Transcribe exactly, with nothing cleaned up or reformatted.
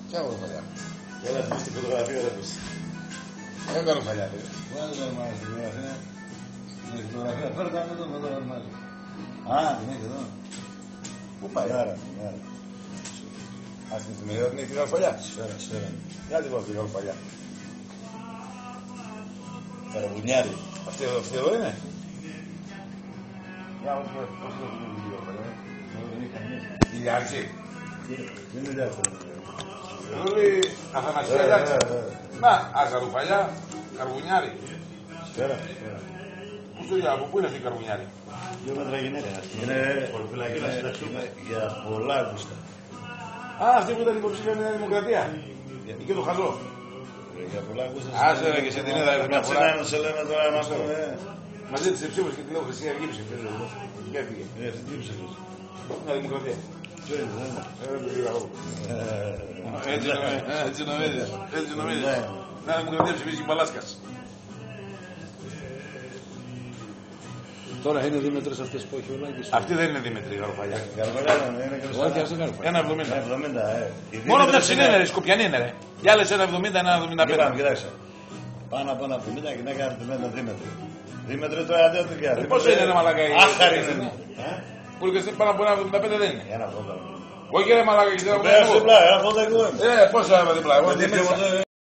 Τι έχω παλιά. Έλα στην στη φωτογραφία ρε πες. Δεν κάνω παλιά. Βάλε το ορμάδι στην φωτογραφία. Στην φωτογραφία, φέρε το εδώ με το ορμάδι. Α, την έχει εδώ. Πού πάει. Άρα, άρα. Ας την θυμηθώ την έχει την γαλφαλιά. Σφαίρα, σφαίρα. Για την πω την γαλφαλιά. Καραβουνιάρι. Αυτή εδώ, αυτή εδώ είναι. Για να δούμε πώς είναι την γαλφαλιά. Δεν είχα μέσα. Η Λιάρτσι. Δεν είναι αυτό. Ρούλη Αθανασία Λιάρτσι. Να, αγαρουφαλιά, καρβουνιάρι. Σφαίρα, σφαίρα. Πού στο διάβολο, πού είναι αυτή η καρβουνιάρι. Δύο μέτρα γυναίκα. Είναι πολυφυλακή να συνταχθούμε για πολλά γούστα. Α, αυτή που ήταν υποψήφια με τη Δημοκρατία. Και το χαζό. Για πολλά γούστα. Άσε ρε και σε την είδα μια φορά. Να σε λέμε τώρα να πούμε. Μαζί της ψήφους και τη λέω Χρυσή Αυγή ψηφίζω. Και έφυγε. Ε, τι ψήφισες. Μια Δημοκρατία. Ποιο είναι, δεν είναι. Ε, δεν το είδα εγώ. Έτσι νομίζεις. Έτσι νομίζεις. Μια Δημοκρατία ψηφίζει και Παλάσκας. Τώρα είναι δίμετρες αυτές που έχει ο Λάκης. Αυτή δεν είναι Δήμητρη η γαροφαλιά. Γαρβαλιά είναι και Όχι, ας το κάνουμε. Ένα εβδομήντα. εβδομήντα, ε. Μόνο μια ψηλή είναι, ρε, σκοπιανή είναι, ρε. Για άλλες ένα εβδομήντα, ένα εβδομήντα Κοίταξε, πέντε. κοιτάξτε. Πάνω από ένα εβδομήντα γυναίκα εβδομήντα δίμετρη. Δίμετρη τώρα δεν το πιάνει. Πόσο είναι, ρε μαλακά, η Άχαρη η- είναι. Που είναι και πάνω από ένα εβδομήντα πέντε δεν είναι. Ένα φώτα. Όχι ρε μαλακά, και δεν Πέρα έχω. διπλά, ένα φώτα εγώ είμαι. Ε, πόσο είναι διπλά, εγώ Δεν δεν τίποτα.